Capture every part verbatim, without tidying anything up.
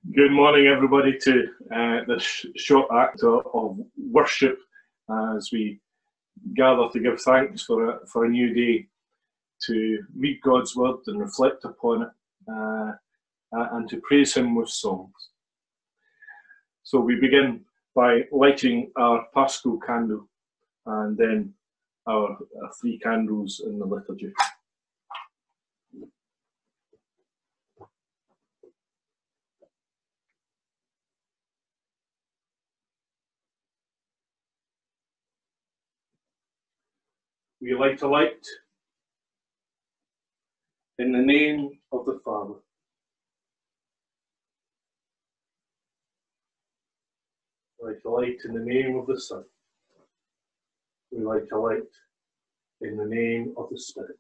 Good morning, everybody, to uh, this sh short act of, of worship as we gather to give thanks for a, for a new day, to read God's word and reflect upon it, uh, and to praise Him with songs. So we begin by lighting our Paschal candle and then our, our three candles in the liturgy. We light a light in the name of the Father, we light a light in the name of the Son, we light a light in the name of the Spirit.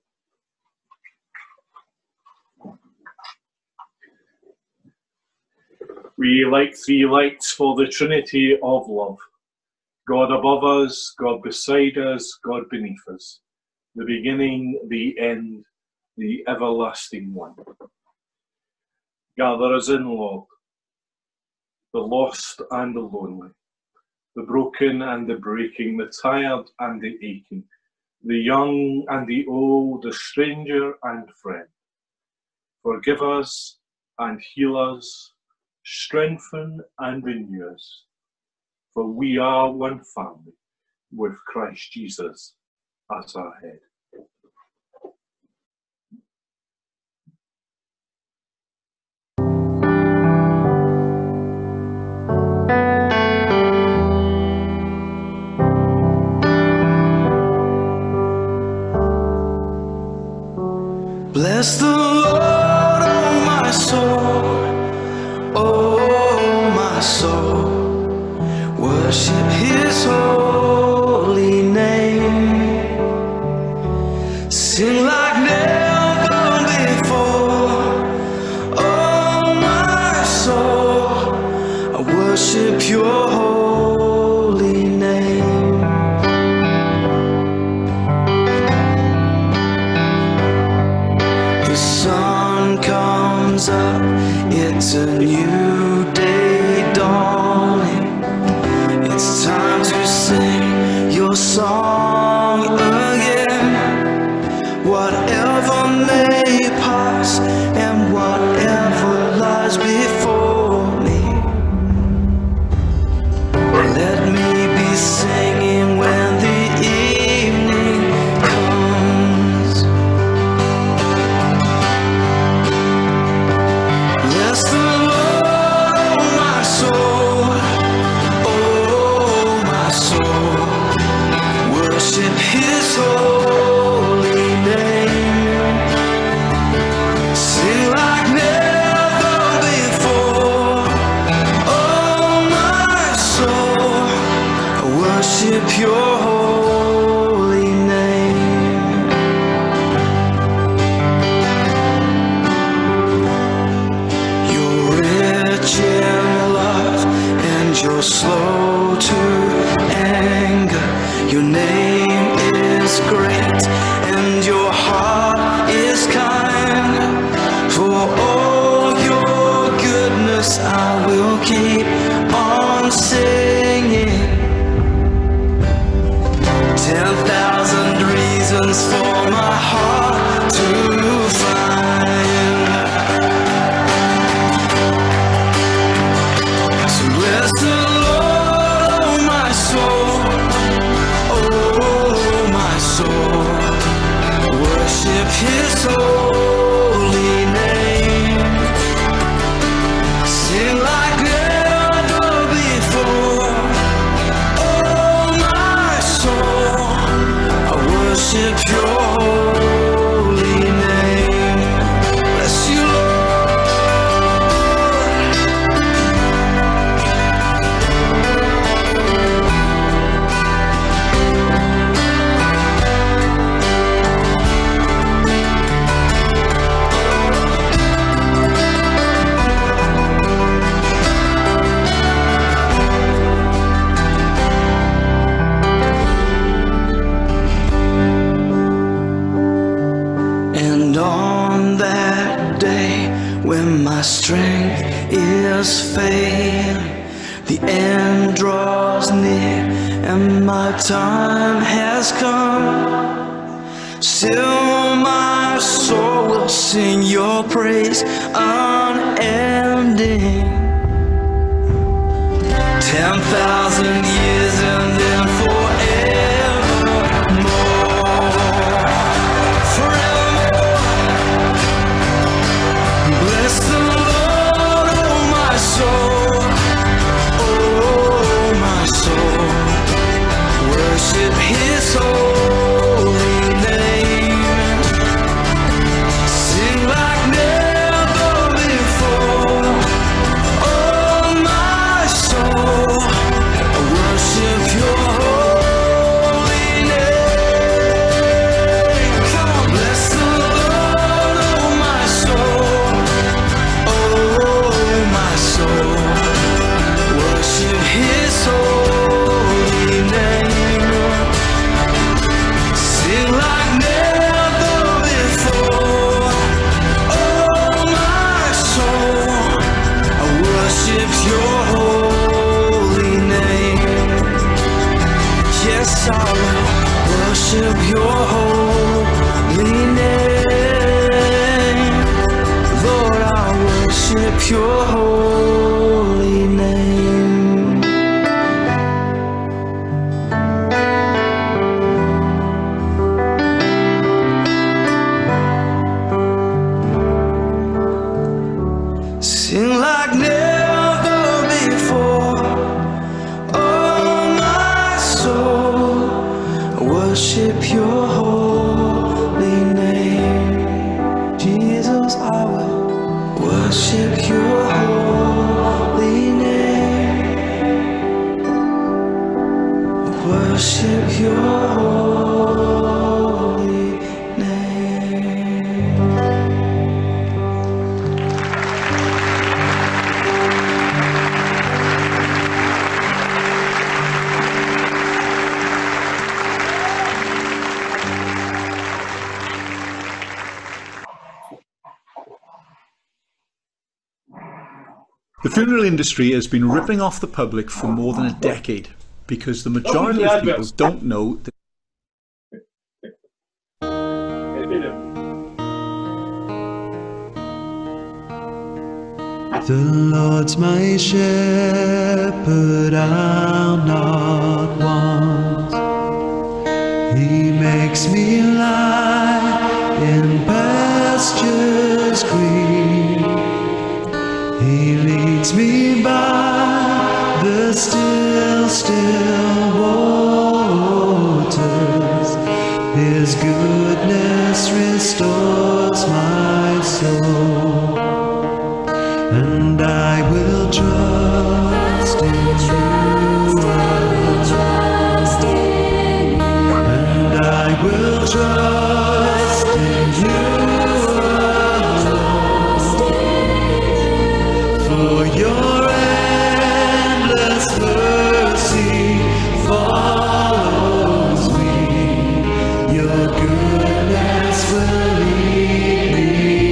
We light three lights for the Trinity of love. God above us, God beside us, God beneath us, the beginning, the end, the everlasting one. Gather us in, Lord, the lost and the lonely, the broken and the breaking, the tired and the aching, the young and the old, the stranger and friend. Forgive us and heal us, strengthen and renew us. For we are one family, with Christ Jesus as our head. Bless the Lord, oh my soul, oh my soul. Worship His holy name. Sing like never before. Oh my soul, I worship Your holy name. The sun comes up, it's a new day dawning. It's time to sing Your song again. Whatever may pass and whatever lies before me, let me be singing when the evening comes. Bless the Lord, oh my soul, worship His holy name. Sing like never before. Oh my soul, I worship Your holy name. You're rich in love and You're slow to anger. Your name is great and Your heart is kind. For all Your goodness I will keep on singing. Ten thousand reasons for my heart to find. So bless the Lord, oh my soul, oh my soul, worship His holy name. Sing like never when my strength is failing, the end draws near and my time has come. Still my soul will sing your praise unending. Ten thousand years and then forevermore. Forevermore. Bless the Lord, oh my soul. Oh my soul. Worship his holy name. Sing like never before. Oh my soul. Worship your holy name. Come on, bless the Lord, oh my soul. Oh my soul. Worship his holy name. Sing like never before. Oh my soul. I worship your holy name. Yes, I will worship your holy name. Lord, I worship your holy name. Sing like never before. Oh my soul, worship your holy name. Jesus, I will worship your holy name. Worship your holy name. The funeral industry has been ripping off the public for more than a decade because the majority of people don't know that the Lord's my shepherd, I'll not want. He makes me lie in pastures green. He leads me by the still, still waters. His goodness restores my soul. And I will trust in you alone. And I will trust in you alone. For your endless mercy follows me. Your goodness will lead me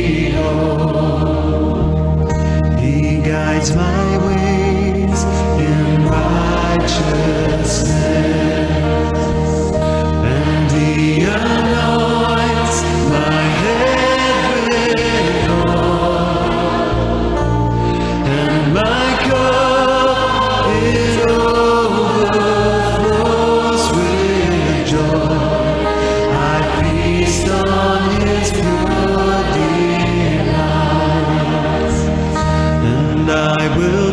home. He guides my ways in righteousness, and he anoints my head with oil, and my cup it overflows with joy. I feast on his pure delights, and I will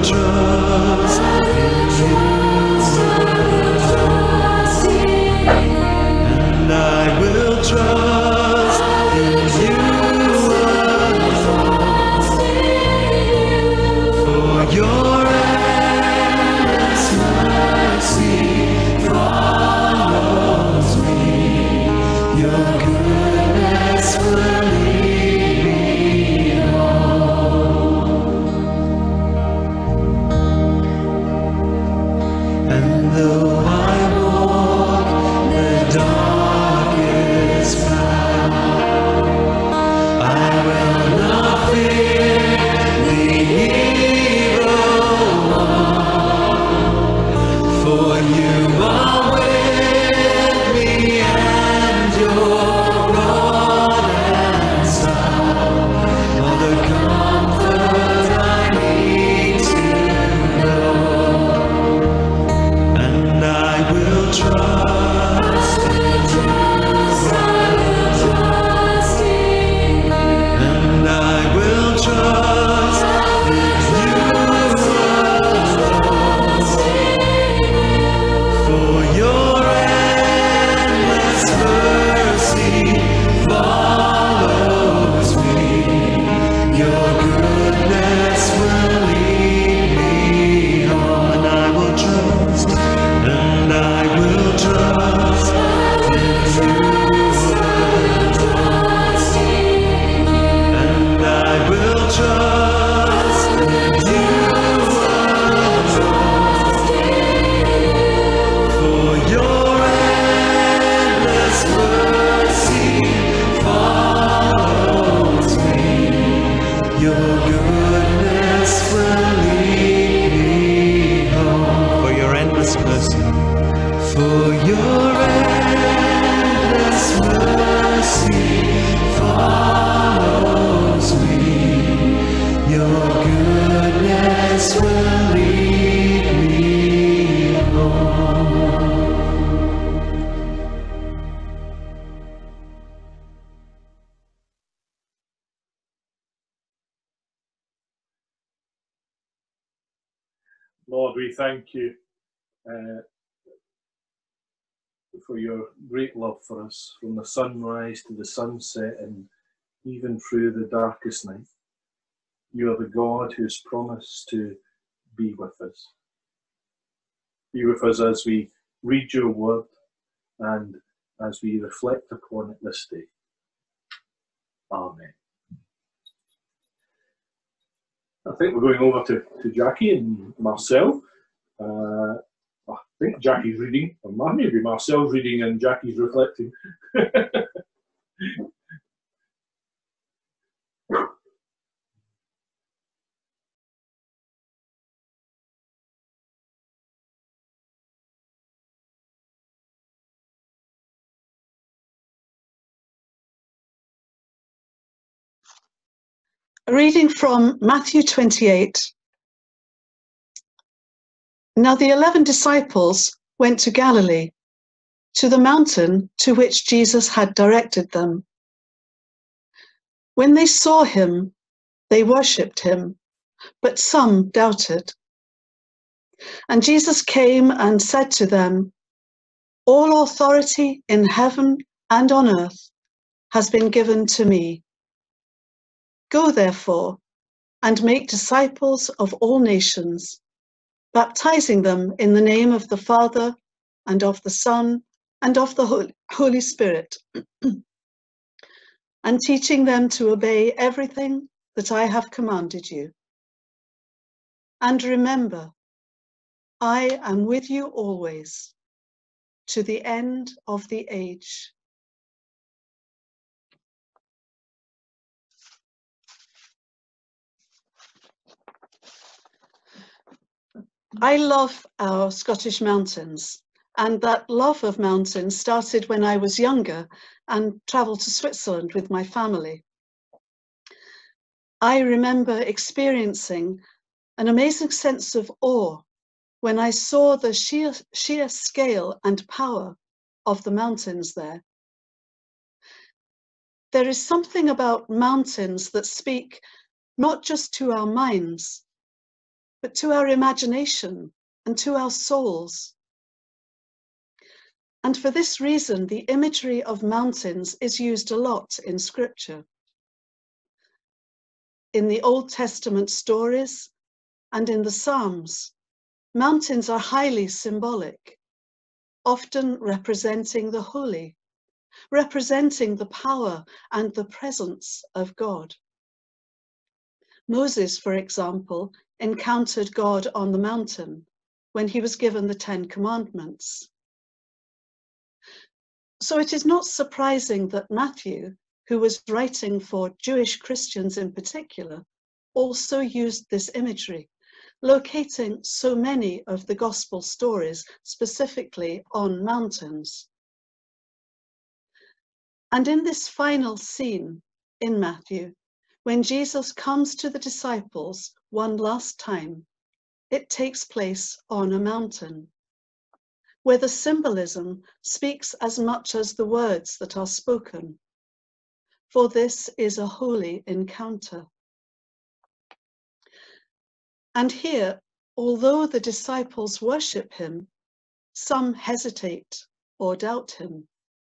trust in you, for your endless mercy follows me. Your goodness will lead me home, and I will trust, and I will trust in you. And I will trust in you alone, for your endless mercy follows me. Your goodness will lead me home. For your endless mercy, for your endless mercy follows me. Your goodness will lead me home. Lord, we thank you uh, for your great love for us, from the sunrise to the sunset and even through the darkest night. You are the God who has promised to be with us. Be with us as we read your word and as we reflect upon it this day. Amen. I think we're going over to, to Jacqui and Marcel. Uh, I think Jackie's reading, or maybe Marcel's reading and Jackie's reflecting. A reading from Matthew twenty-eight. Now the eleven disciples went to Galilee, to the mountain to which Jesus had directed them. When they saw him, they worshipped him, but some doubted. And Jesus came and said to them, "All authority in heaven and on earth has been given to me. Go therefore and make disciples of all nations, baptizing them in the name of the Father and of the Son and of the Holy Spirit, and teaching them to obey everything that I have commanded you. And remember, I am with you always, to the end of the age." I love our Scottish mountains, and that love of mountains started when I was younger and travelled to Switzerland with my family. I remember experiencing an amazing sense of awe when I saw the sheer, sheer scale and power of the mountains there. There is something about mountains that speak not just to our minds, but to our imagination and to our souls. And for this reason, the imagery of mountains is used a lot in Scripture. In the Old Testament stories and in the Psalms, mountains are highly symbolic, often representing the holy, representing the power and the presence of God. Moses, for example, encountered God on the mountain when he was given the Ten Commandments. So it is not surprising that Matthew, who was writing for Jewish Christians in particular, also used this imagery, locating so many of the gospel stories specifically on mountains. And in this final scene in Matthew, when Jesus comes to the disciples one last time, it takes place on a mountain, where the symbolism speaks as much as the words that are spoken, for this is a holy encounter. And here, although the disciples worship him, some hesitate or doubt him.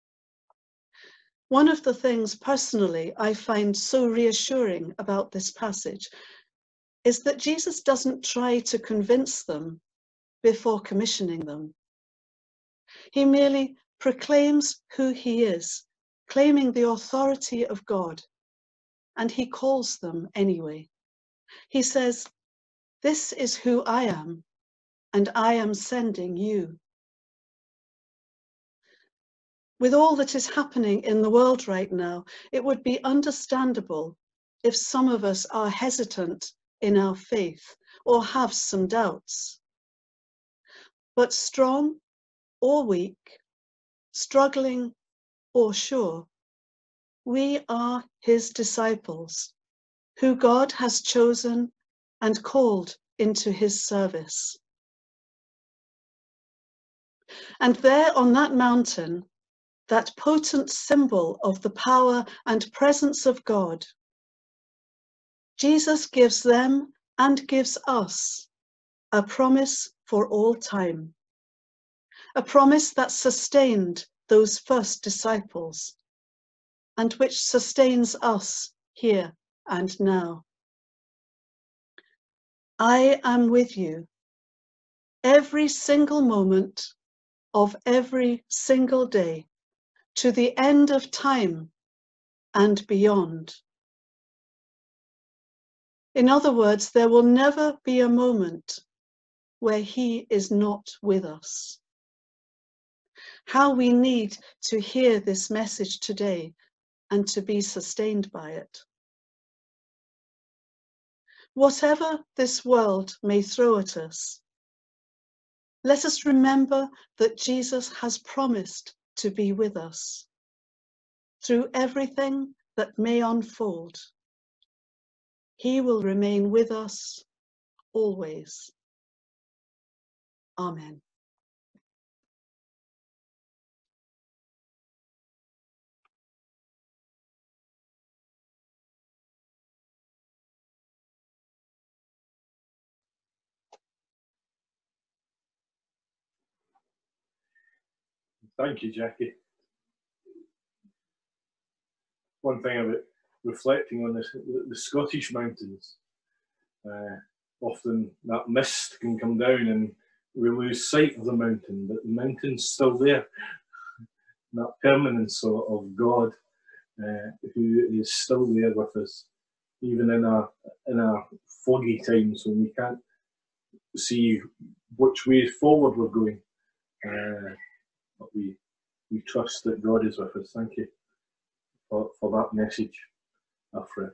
One of the things personally I find so reassuring about this passage is that Jesus doesn't try to convince them before commissioning them. He merely proclaims who he is, claiming the authority of God, and he calls them anyway. He says, "This is who I am, and I am sending you." With all that is happening in the world right now, it would be understandable if some of us are hesitant in our faith or have some doubts. But strong or weak, struggling or sure, we are his disciples, who God has chosen and called into his service. And there on that mountain, that potent symbol of the power and presence of God, Jesus gives them and gives us a promise for all time, a promise that sustained those first disciples and which sustains us here and now. I am with you every single moment of every single day, to the end of time and beyond. In other words, there will never be a moment where he is not with us. How we need to hear this message today and to be sustained by it. Whatever this world may throw at us, let us remember that Jesus has promised to be with us through everything that may unfold. He will remain with us always. Amen. Thank you, Jacqui. One thing about reflecting on this, the, the Scottish mountains, uh, often that mist can come down and we lose sight of the mountain, but the mountain's still there. That permanence of, of God, uh, who is still there with us, even in our in our foggy times when we can't see which way forward we're going. Uh, but we we trust that God is with us. Thank you for, for that message afresh.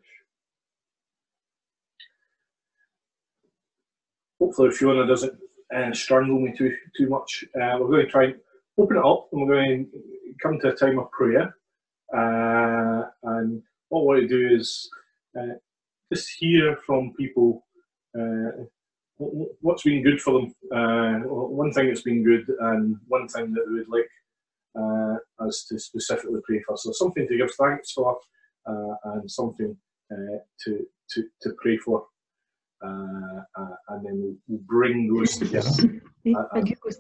Hopefully Fiona doesn't uh, strangle me too too much. Uh, we're going to try and open it up, and we're going to come to a time of prayer. Uh, and what I want to do is uh, just hear from people uh, what's been good for them. Uh, one thing that's been good, and one thing that they would like uh, us to specifically pray for. So something to give thanks for, uh, and something uh, to, to to pray for. Uh, uh, and then we'll, we'll bring those together. uh,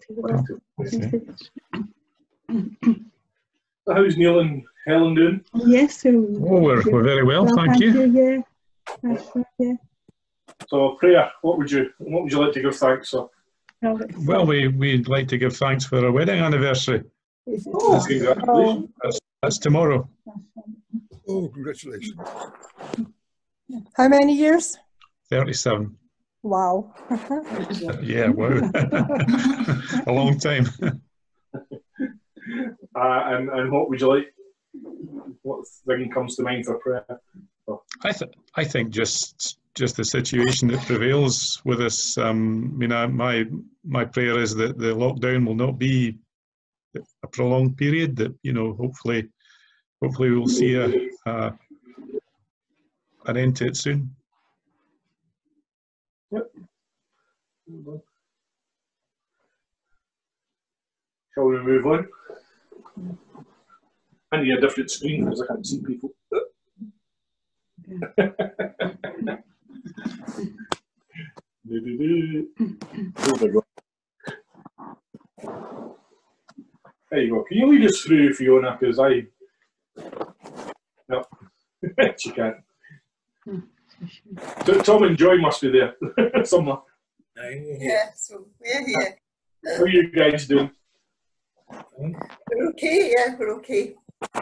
so how's Neil and Helen doing? Yes, so oh, we're, we're very well, well thank, thank you. you. Yeah, that's right, yeah. So prayer. What would you What would you like to give thanks for? Well, it's, Well, uh, we we'd like to give thanks for our wedding anniversary. it's- Oh, it's- congratulations! That's, that's tomorrow. Oh, congratulations. How many years? thirty-seven. Wow. Yeah, wow. A long time. Uh, and and what would you like? What thing comes to mind for prayer? For? I th I think just just the situation that prevails with us. Um, I mean, I, my my prayer is that the lockdown will not be a prolonged period. That, you know, hopefully, hopefully we'll see a, a an end to it soon. Yep. Shall we move on? I need a different screen because I can't see people. Maybe Do-do-do. Oh my God. There you go. Can you lead us through, Fiona? Because I. No, she can't. So Tom and Joy must be there somewhere. Yeah, so we're here. How are you guys doing? We're okay, yeah, we're okay.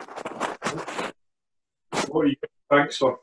What are you thanks for?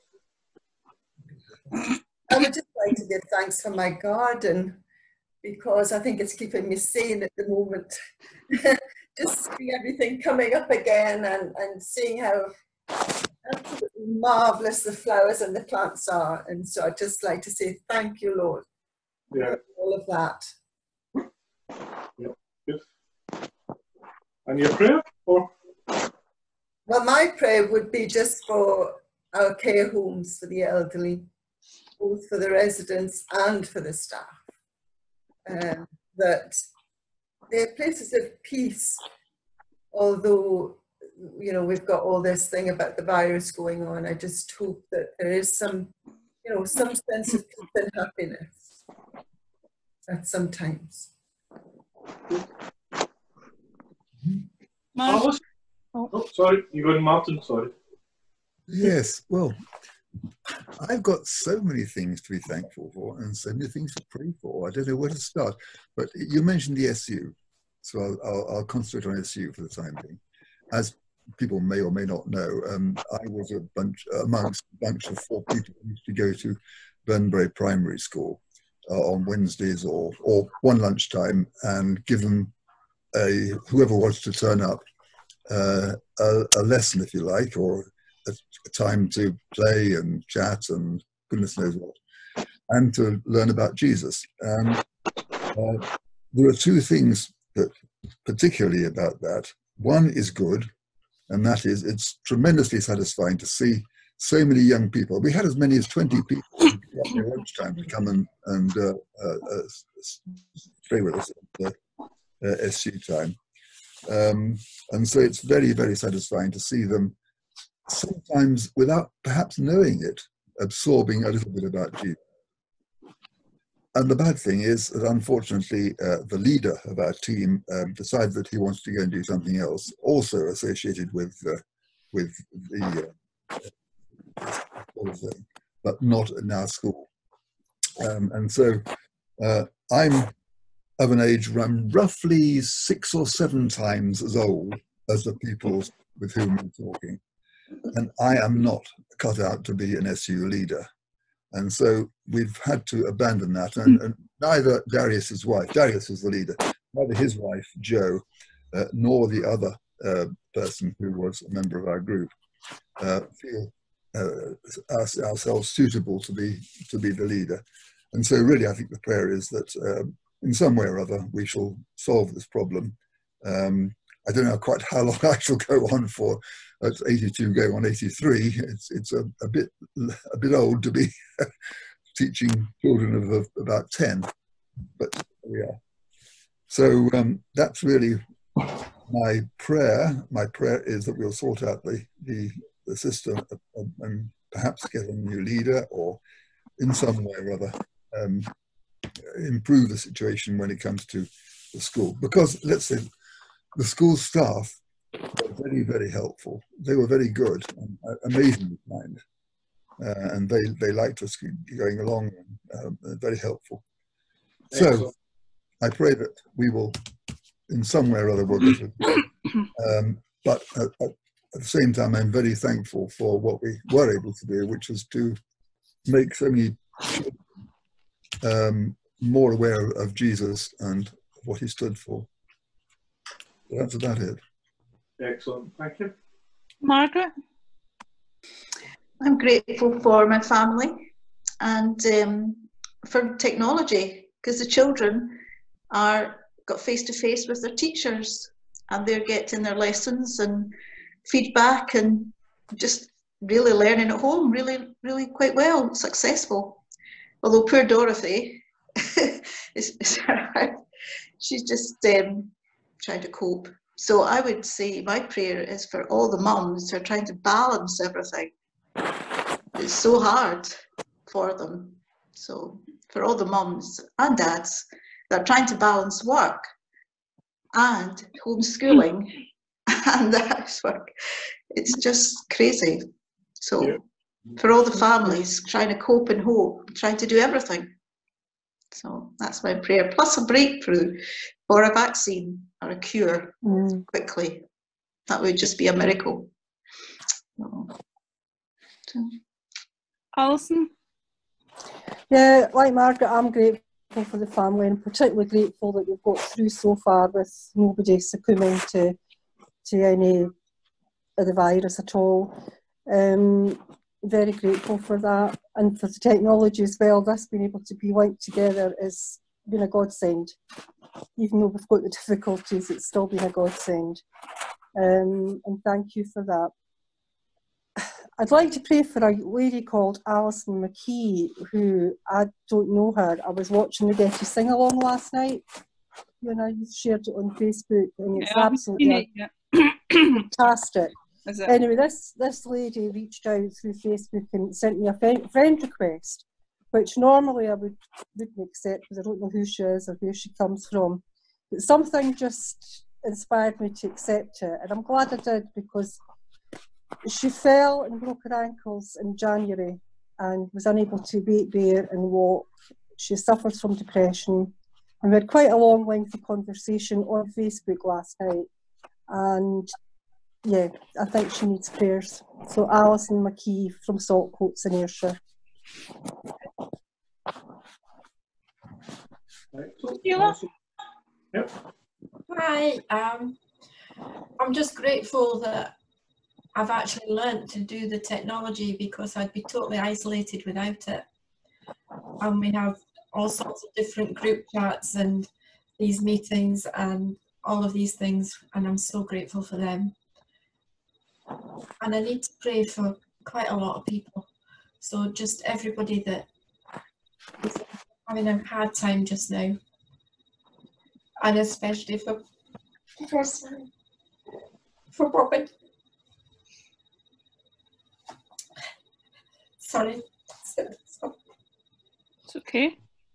I would just like to give thanks for my garden because I think it's keeping me sane at the moment. Just seeing everything coming up again and, and seeing how absolutely marvellous the flowers and the plants are. And so I'd just like to say thank you, Lord, Yeah. for all of that. Yeah. Good. And your prayer? Or? Well, my prayer would be just for our care homes for the elderly, both for the residents and for the staff. Um, that they're places of peace, although, you know, we've got all this thing about the virus going on. I just hope that there is some, you know, some sense of peace and happiness at some times. Alice? Oh, sorry, you got Martin, sorry. Yes, well, I've got so many things to be thankful for and so many things to pray for. I don't know where to start. But you mentioned the S U, so I'll, I'll, I'll concentrate on S U for the time being. As people may or may not know, um, I was a bunch amongst a bunch of four people who used to go to Burnbury Primary School uh, on Wednesdays or or one lunchtime and give them a whoever wanted to turn up uh, a, a lesson, if you like, or a, a time to play and chat and goodness knows what, and to learn about Jesus. Um, uh, there are two things that particularly about that. One is good, and that is it's tremendously satisfying to see so many young people. We had as many as twenty people at their lunchtime to come and, and uh, uh, uh, stay with us at the uh, S U time. Um, and so it's very, very satisfying to see them, sometimes without perhaps knowing it, absorbing a little bit about Jesus. And the bad thing is that unfortunately uh, the leader of our team um, decided that he wants to go and do something else, also associated with uh, with the uh, thing, but not in our school. Um, and so uh, I'm of an age where I'm roughly six or seven times as old as the people with whom I'm talking. And I am not cut out to be an S U leader. And so we've had to abandon that. And, and neither Darius's wife, Darius is the leader, neither his wife, Jo, uh, nor the other uh, person who was a member of our group uh, feel uh, us, ourselves suitable to be, to be the leader. And so really I think the prayer is that uh, in some way or other we shall solve this problem. Um, I don't know quite how long I shall go on for. At eighty-two, going on eighty-three, it's it's a, a bit a bit old to be teaching children of, of about ten, but yeah. So um, that's really my prayer. My prayer is that we'll sort out the the, the system and perhaps get a new leader, or in some way or other um, improve the situation when it comes to the school. Because let's say the school staff were very, very helpful. They were very good, and uh, amazingly kind, uh, and they they liked us going along, and uh, very helpful. So Excellent. I pray that we will, in some way or other, will get it. Um, but at, at, at the same time, I'm very thankful for what we were able to do, which was to make so many children um, more aware of Jesus and what he stood for. So that's about it. Excellent, thank you. Margaret? I'm grateful for my family and um, for technology, because the children are got face to face with their teachers and they're getting their lessons and feedback and just really learning at home really, really quite well, successful. Although poor Dorothy, is, is she's just um, trying to cope. So I would say my prayer is for all the mums who are trying to balance everything. It's so hard for them. So for all the mums and dads that are trying to balance work and homeschooling and the housework. It's just crazy. So Yeah. for all the families trying to cope and hope, trying to do everything. So that's my prayer, plus a breakthrough or a vaccine or a cure Mm. quickly. That would just be a miracle. So, so. Alison? Yeah, like Margaret, I'm grateful for the family, and particularly grateful that we've got through so far with nobody succumbing to to any of the virus at all. Um, very grateful for that, and for the technology as well. This being able to be linked together has been a godsend. Even though we've got the difficulties, it's still been a godsend. Um, and thank you for that. I'd like to pray for a lady called Alison McKee, who, I don't know her. I was watching the Getty Sing Along last night. You know, you shared it on Facebook, and it's Yeah, absolutely yeah. fantastic. Is it? Anyway, this, this lady reached out through Facebook and sent me a friend, friend request, which normally I would, wouldn't accept because I don't know who she is or where she comes from. But something just inspired me to accept it, and I'm glad I did, because she fell and broke her ankles in January and was unable to bake, bear and walk. She suffers from depression, and we had quite a long, lengthy conversation on Facebook last night. And yeah, I think she needs prayers. So Alison McKee from Saltcoats in Ayrshire. Sheila? Yep. Hi, um, I'm just grateful that I've actually learnt to do the technology, because I'd be totally isolated without it. And we have all sorts of different group chats and these meetings and all of these things, and I'm so grateful for them. And I need to pray for quite a lot of people. So just everybody that is having a hard time just now. And especially for, for, for Robin. Sorry. It's okay.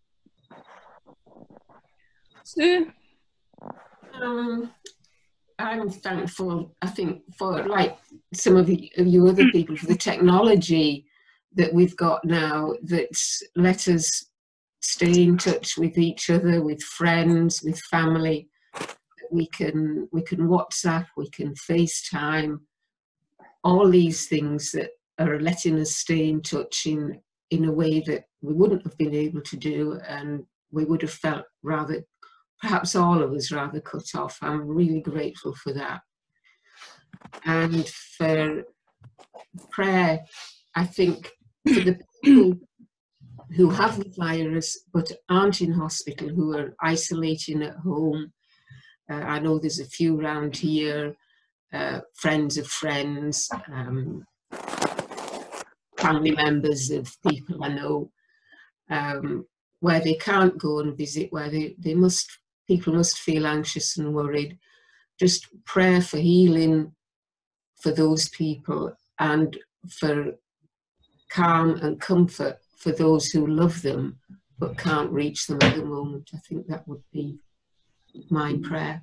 Sue? Um, I'm thankful, I think, for, like some of you, of you other people, for the technology that we've got now that's let us stay in touch with each other, with friends, with family. We can, we can WhatsApp, we can FaceTime, all these things that are letting us stay in touch in, in a way that we wouldn't have been able to do, and we would have felt rather, perhaps all of us, rather cut off. I'm really grateful for that. And for prayer, I think for the people who have the virus but aren't in hospital, who are isolating at home. Uh, I know there's a few around here, uh, friends of friends, um, family members of people I know, um, where they can't go and visit, where they, they must, people must feel anxious and worried. Just prayer for healing for those people, and for calm and comfort for those who love them but can't reach them at the moment. I think that would be my prayer.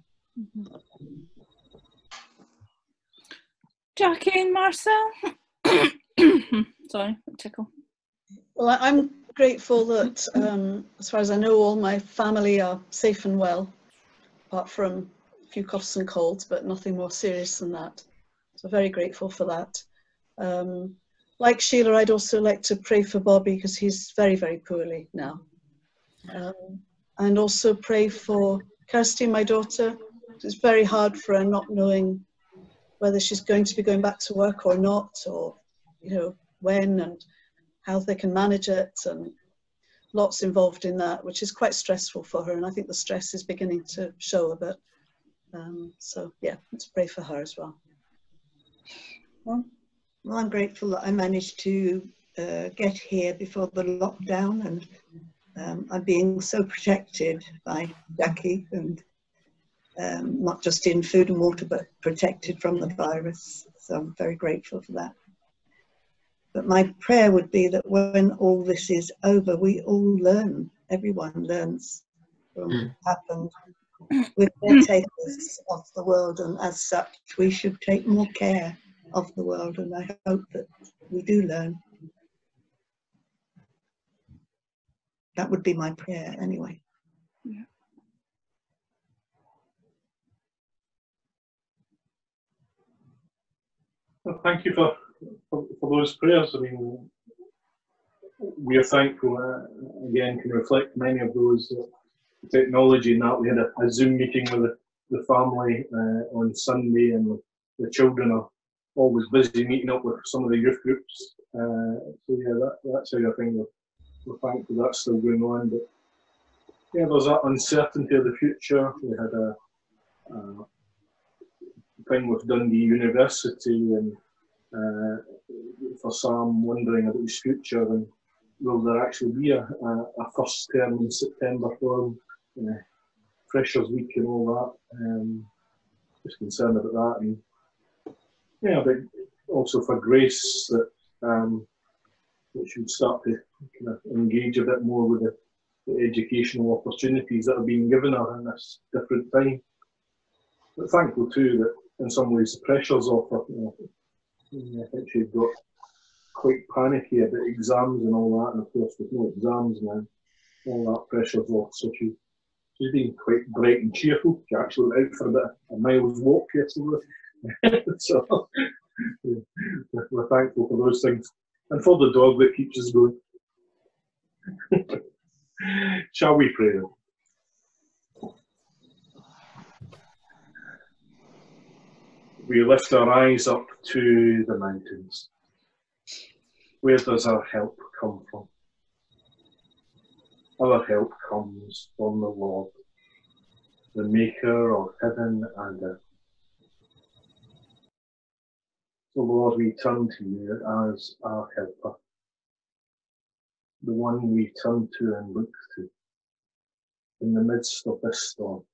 Jacqui and Marcel? Sorry, tickle. Well, I'm grateful that, um, as far as I know, all my family are safe and well, apart from a few coughs and colds, but nothing more serious than that. So very grateful for that. Um, like Sheila, I'd also like to pray for Bobby, because he's very, very poorly now. Um, and also pray for Kirsty, my daughter. It's very hard for her, not knowing whether she's going to be going back to work or not, or, you know, when and how they can manage it, and lots involved in that, which is quite stressful for her. And I think the stress is beginning to show a bit. Um, so yeah, let's pray for her as well. Well, well I'm grateful that I managed to uh, get here before the lockdown, and um, I'm being so protected by Jacqui, and um, not just in food and water, but protected from the virus. So I'm very grateful for that. But my prayer would be that when all this is over, we all learn, everyone learns from what happened. We're caretakers of the world, and as such, we should take more care of the world, and I hope that we do learn. That would be my prayer anyway. Yeah. Well, thank you for, for, for those prayers. I mean, we are thankful, uh, again, can reflect many of those uh, technology and that. We had a, a Zoom meeting with the, the family uh, on Sunday, and the, the children are always busy meeting up with some of the youth groups. Uh, so yeah, that, that's how I think we're, we're thankful that's still going on. But yeah, there's that uncertainty of the future. We had a, a thing with Dundee University, and uh, for Sam wondering about his future, and will there actually be a, a, a first term in September for him, uh, Freshers Week and all that. Um, just concerned about that, and yeah, but also for Grace that um, that should start to kind of engage a bit more with the, the educational opportunities that are being given her in this different time. But thankful too that in some ways the pressures off her. You know, I think she got quite panicky about exams and all that, and of course with no exams now, all that pressure's off. So she, she's been quite bright and cheerful. She actually went out for a bit of a mile's walk yesterday. So we're, we're thankful for those things, and for the dog that keeps us going. Shall we pray then? We lift our eyes up to the mountains. Where does our help come from? Our help comes from the Lord, the maker of heaven and earth. So Lord, we turn to you as our helper, the one we turn to and look to in the midst of this storm.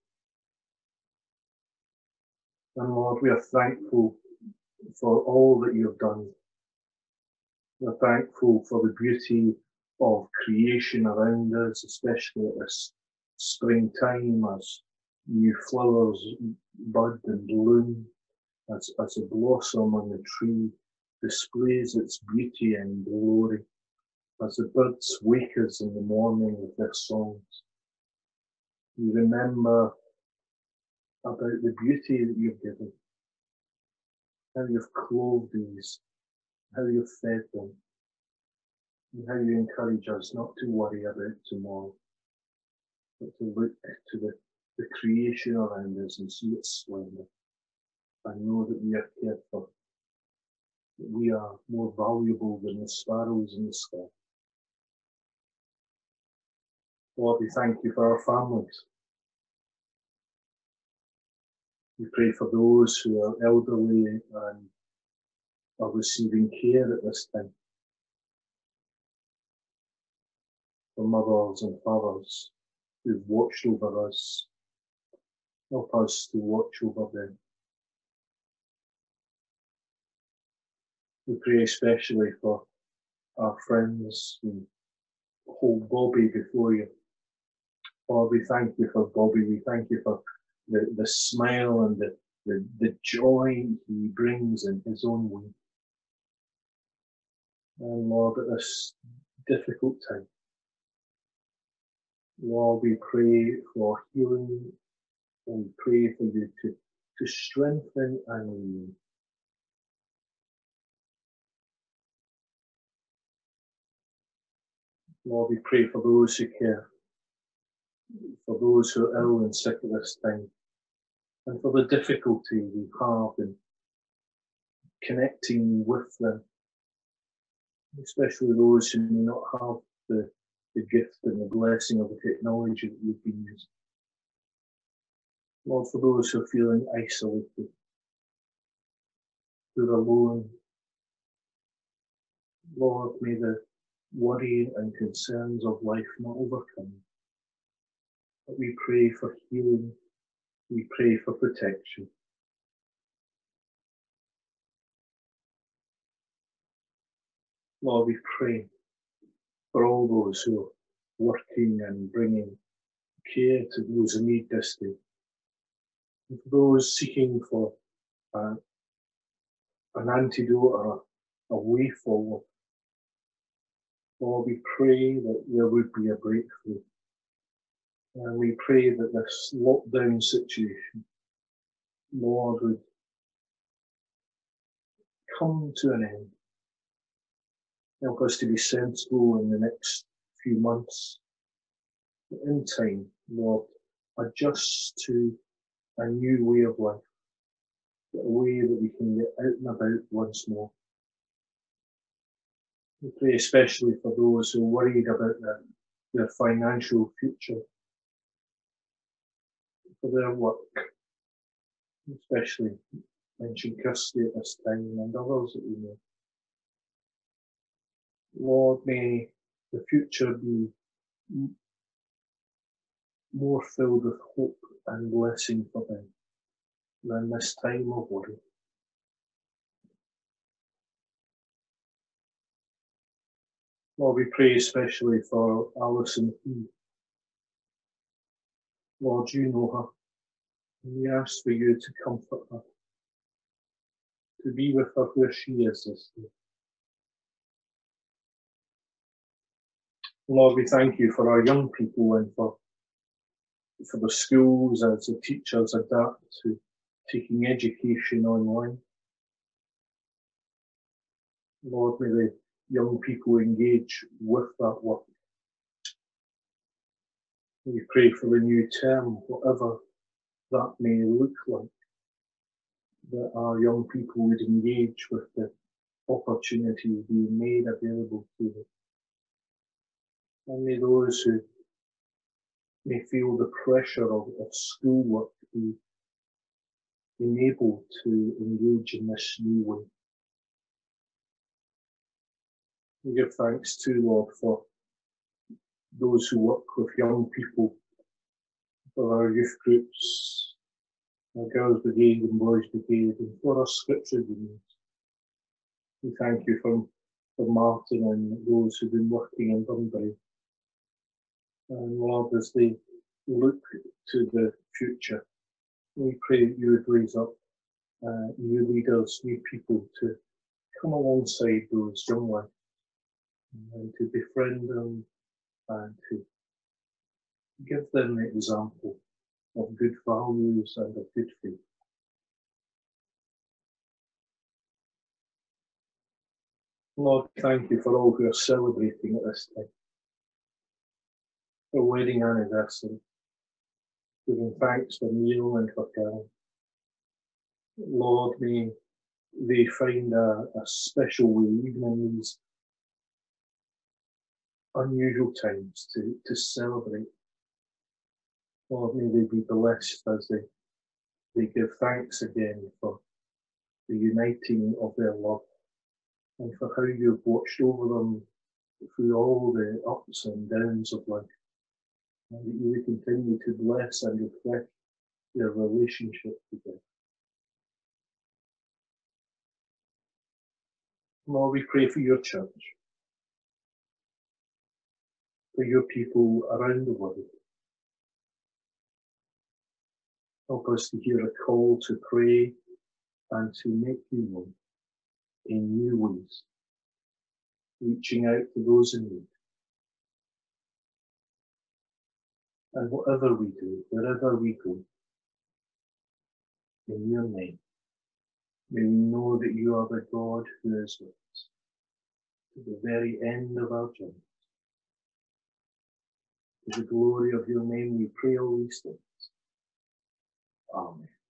And Lord, we are thankful for all that you have done. We're thankful for the beauty of creation around us, especially at this springtime, as new flowers bud and bloom, as, as a blossom on the tree displays its beauty and glory, as the birds wake us in the morning with their songs. We remember about the beauty that you've given, how you've clothed these, how you've fed them, and how you encourage us not to worry about tomorrow, but to look to the, the creation around us and see its splendor, and know that we are cared for, that we are more valuable than the sparrows in the sky. Lord, we thank you for our families. We pray for those who are elderly and are receiving care at this time. For mothers and fathers who've watched over us, help us to watch over them. We pray especially for our friends. We hold Bobby before you. Lord, we thank you for Bobby. We thank you for the, the smile and the, the, the joy he brings in his own way. And Lord, at this difficult time, Lord, we pray for healing, and we pray for you to, to strengthen and renew. Lord, we pray for those who care, for those who are ill and sick at this time, and for the difficulty we have in connecting with them, especially those who may not have the, the gift and the blessing of the technology that we've been using. Lord, for those who are feeling isolated, who are alone, Lord, may the worry and concerns of life not overcome. But we pray for healing, we pray for protection. Lord, we pray for all those who are working and bringing care to those in need this day. And for those seeking for uh, an antidote or a, a way forward, Lord, we pray that there would be a breakthrough. And we pray that this lockdown situation, Lord, would come to an end. Help us to be sensible in the next few months. In time, Lord, adjust to a new way of life, a way that we can get out and about once more. We pray especially for those who are worried about their, their financial future, for their work, especially mention Kirsty at this time and others that we know. Lord, may the future be more filled with hope and blessing for them than this time of worry. Lord, we pray especially for Alison P. Lord, you know her, and we ask for you to comfort her, to be with her where she is this day. Lord, we thank you for our young people and for, for the schools as the teachers adapt to taking education online. Lord, may the young people engage with that work. We pray for the new term, whatever that may look like, that our young people would engage with the opportunities being made available to them. And may those who may feel the pressure of, of schoolwork be enabled to engage in this new way. We give thanks too, Lord, for those who work with young people, for our youth groups, our Girls' Brigade and Boys' Brigade, and for our scripture unions. We thank you for, for Martin and those who've been working in Bunbury. And Lord, as they look to the future, we pray that you would raise up uh, new leaders, new people to come alongside those young ones and to befriend them and to give them the example of good values and of good faith. Lord, thank you for all who are celebrating at this time. For wedding anniversary, giving thanks for Neil and for Carol. Lord, may they find a, a special way, even in these unusual times, to, to celebrate. Lord, may they be blessed as they, they give thanks again for the uniting of their love and for how you've watched over them through all the ups and downs of life. And that you will continue to bless and reflect their relationship together. Lord, we pray for your church, for your people around the world. Help us to hear a call to pray and to make you known in new ways, reaching out to those in need. And whatever we do, wherever we go, in your name, may we know that you are the God who is with us to the very end of our journey. To the glory of your name, we pray all these things. Amen.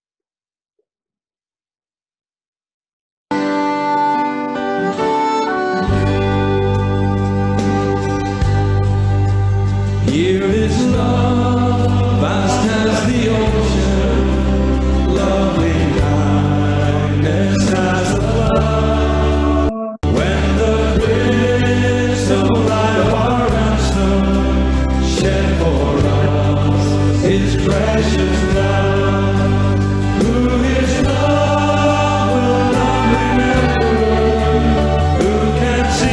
Here is love, vast as the ocean, loving kindness as a flood. When the crystal light of our ransom shed for us his precious blood, who his love will not remember, who can see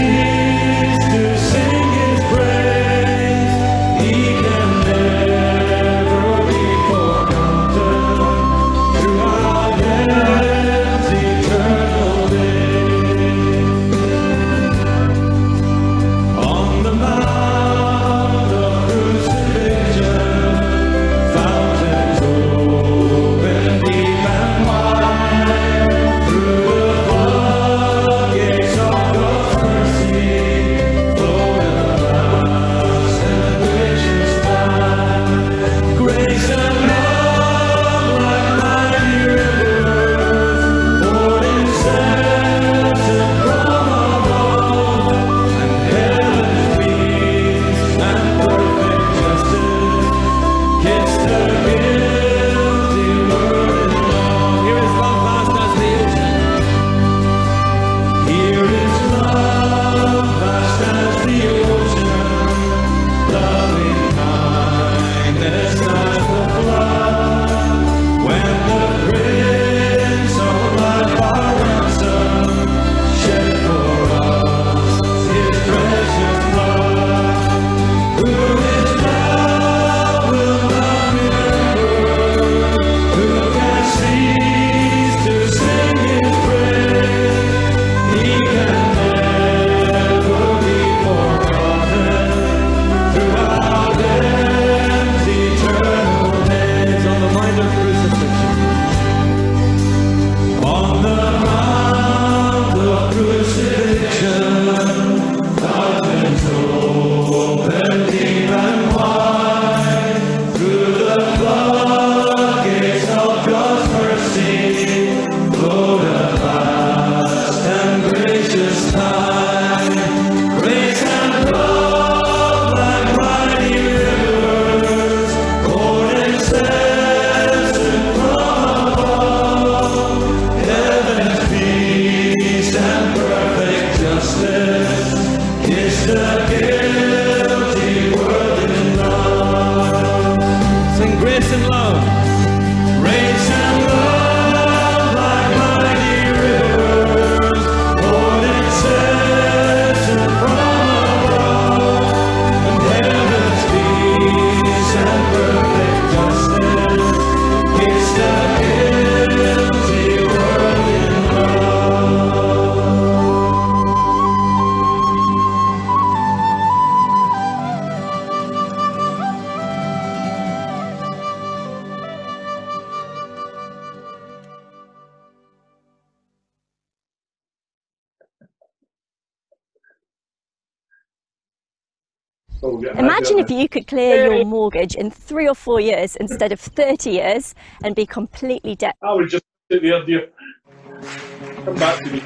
Oh, we'll get an Imagine advert if you could clear your mortgage in three or four years instead of thirty years and be completely debt. I would just sit there, dear. Come back to me.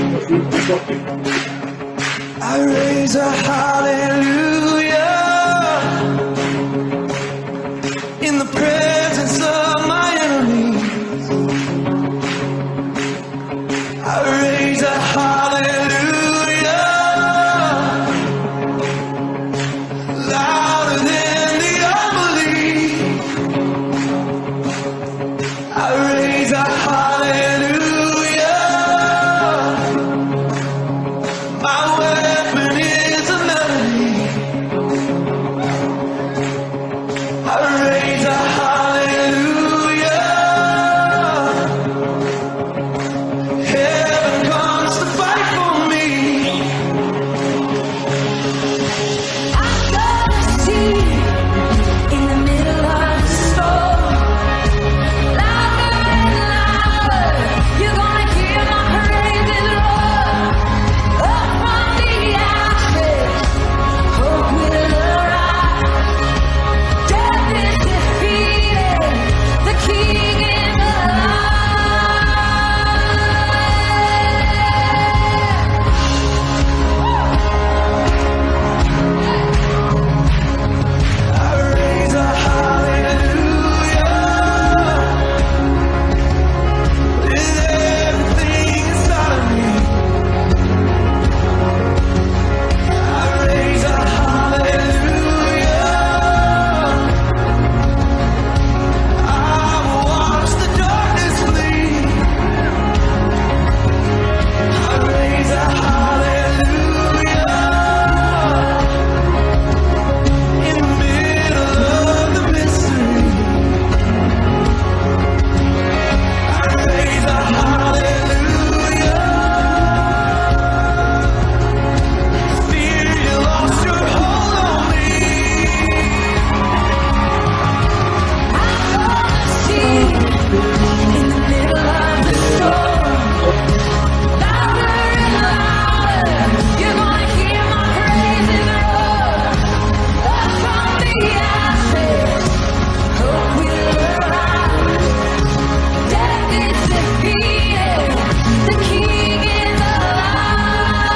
I raise a hallelujah in the presence of my enemies. I raise a hallelujah louder than the unbelief. I raise a hallelujah. My weapon is a melody. I raise a hallelujah. Heaven comes to fight for me. I'm gonna see in the middle of the storm. Louder and louder, you're gonna hear my praises roar. Up from the ashes, hope will arise. Death is defeated, the King is alive. I raise a hallelujah with everything inside of me. I raise a hallelujah. I will watch the darkness flee. I raise a hallelujah in the middle of the mystery. I raise a hallelujah. Fear you lost your hold on me. I'm gonna see in the middle of the storm. Louder and louder, you're gonna hear my praises roar. Up from the ashes, hope will arise. Death is defeated, the King is alive.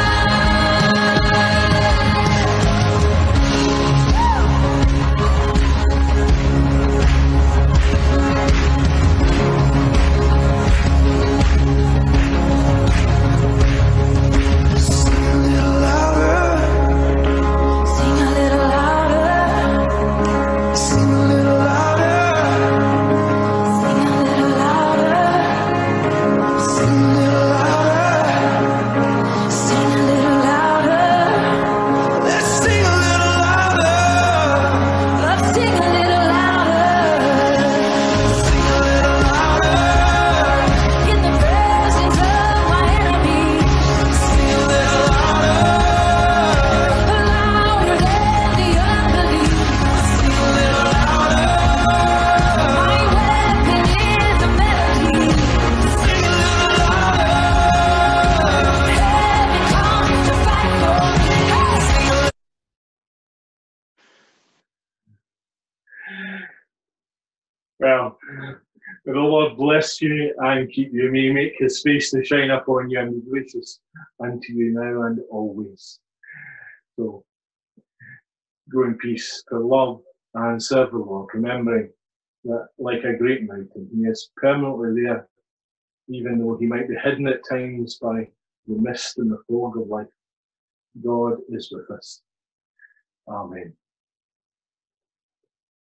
Sing a little louder, sing a little louder, sing a little louder, sing a little louder, sing a little louder, sing a little louder. Let's sing a little louder. Let's sing a little louder. Sing a little louder in the presence of my enemies. Sing a little louder, louder than the unbelief. Sing a little louder. My weapon is a melody. Sing a little louder. Heaven comes to fight for me. Sing a little. Well, may the Lord bless you and keep you. May He make His face to shine upon you and be gracious unto you now and always. So, go in peace to love and serve the Lord, remembering that, like a great mountain, He is permanently there, even though He might be hidden at times by the mist and the fog of life. God is with us. Amen.